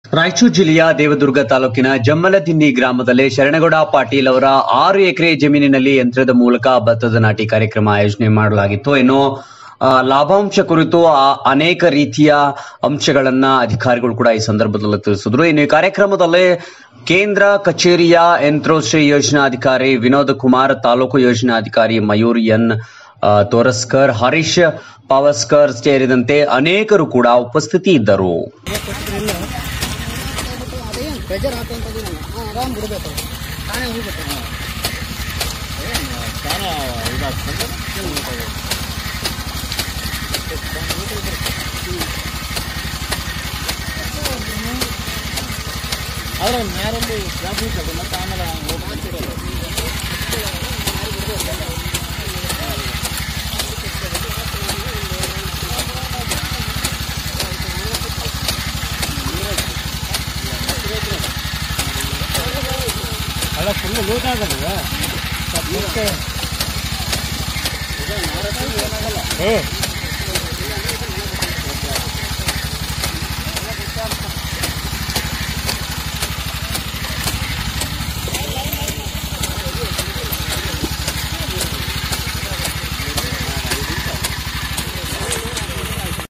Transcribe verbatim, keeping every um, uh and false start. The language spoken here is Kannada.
ರಾಯಚೂರು ಜಿಲ್ಲೆಯ ದೇವದುರ್ಗ ತಾಲೂಕಿನ ಜಮ್ಮಲದಿನ್ನಿ ಗ್ರಾಮದಲ್ಲಿ ಶರಣಗೌಡ ಪಾಟೀಲ್ ಅವರ ಆರು ಎಕರೆ ಜಮೀನಿನಲ್ಲಿ ಯಂತ್ರದ ಮೂಲಕ ಭತ್ತದ ನಾಟಿ ಕಾರ್ಯಕ್ರಮ ಆಯೋಜನೆ ಮಾಡಲಾಗಿತ್ತು. ಇನ್ನು ಲಾಭಾಂಶ ಕುರಿತು ಅನೇಕ ರೀತಿಯ ಅಂಶಗಳನ್ನ ಅಧಿಕಾರಿಗಳು ಕೂಡ ಈ ಸಂದರ್ಭದಲ್ಲಿ ತಿಳಿಸಿದ್ರು. ಇನ್ನು ಈ ಕಾರ್ಯಕ್ರಮದಲ್ಲಿ ಕೇಂದ್ರ ಕಚೇರಿಯ ಯಂತ್ರೋಶ್ರೀ ಯೋಜನಾಧಿಕಾರಿ ವಿನೋದ್ ಕುಮಾರ್, ತಾಲೂಕು ಯೋಜನಾಧಿಕಾರಿ ಮಯೂರ್ ಎನ್ ತೋರಸ್ಕರ್, ಹರೀಶ್ ಪಾವಸ್ಕರ್ ಸೇರಿದಂತೆ ಅನೇಕರು ಕೂಡ ಉಪಸ್ಥಿತಿ ಇದ್ದರು. ಪ್ರೆಜರ್ ಹಾಕುವಂಥದ್ದು ಆರಾಮ್ ಬಿಡಬೇಕು, ತಾನೇ ಹೋಗ್ಬೇಕು. ಆದರೆ ಮ್ಯಾರಲ್ಲಿ ಜಾಸ್ತಿ ಇರ್ತದೆ, ಮತ್ತು ಆಮೇಲೆ ಹೋಗ್ತಿರೋದು ಅಲ್ಲ ಫುಲ್ಲು ಲೂಸ್ ಆಗೋದಿಲ್ಲ. ಮತ್ತೆ